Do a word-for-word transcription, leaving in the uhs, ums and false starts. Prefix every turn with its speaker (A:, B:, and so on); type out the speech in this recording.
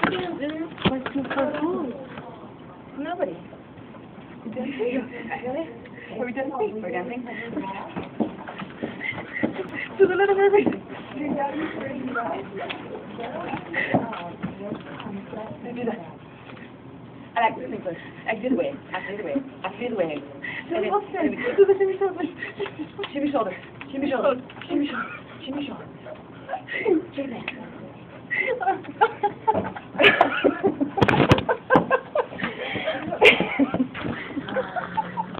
A: Like some cartoon.
B: Nobody. You dancing? Really? Are we dancing? We're dancing? To the little mermaid. Do that. And I do this. I do the wave. I do the wave. I do the wave. And then, do the shimmy shoulder. Shimmy shoulder. Shimmy shoulder. Shimmy shoulder. Shimmy shoulder. Shimmy shoulder.